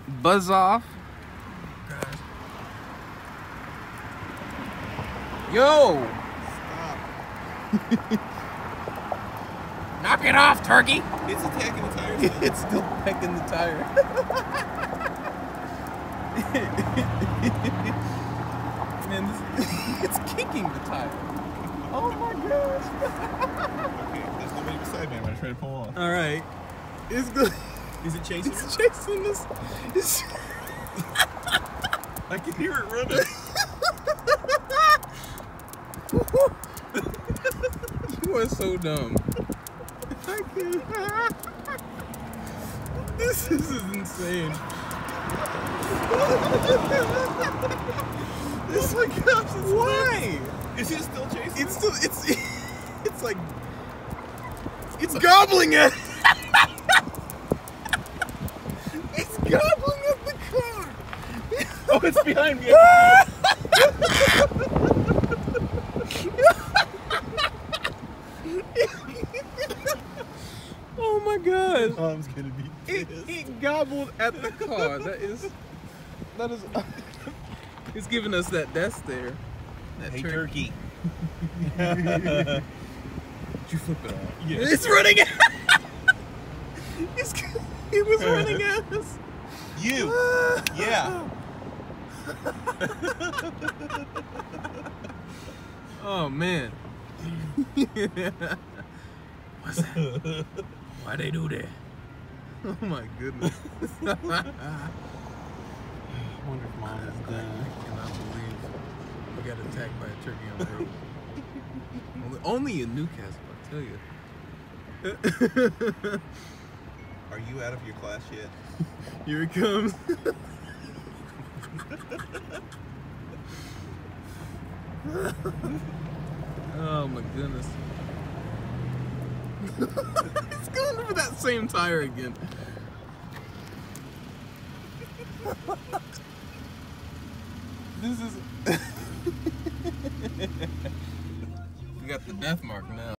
buzz off. Yo! Stop. Knock it off, turkey! It's attacking the tires. It's still pecking the tire. Man, it's kicking the tire. Oh my gosh. Okay, there's nobody beside me. I'm gonna try to pull off. Alright. It's good. Is it chasing? It's chasing us. It's... I can hear it running. You are so dumb. I can't. This is insane. It's like, why? Is it still chasing? It's still, it's like, it's gobbling at. It's gobbling at the car. Oh, it's behind me. Oh my god. Mom's gonna be pissed. It gobbled at the car. That is it's giving us that death stare. That Hey, turkey. Did you flip it off? Yeah. It's running at It was running at us. You. Yeah. Oh man. What's that? Why they do that? Oh my goodness. I wonder if Mom is I done. cannot believe we got attacked by a turkey on the road. only in Newcastle, I tell you. Are you out of your class yet? Here it comes. Oh my goodness. It's going over that same tire again. This is... We got the death mark now.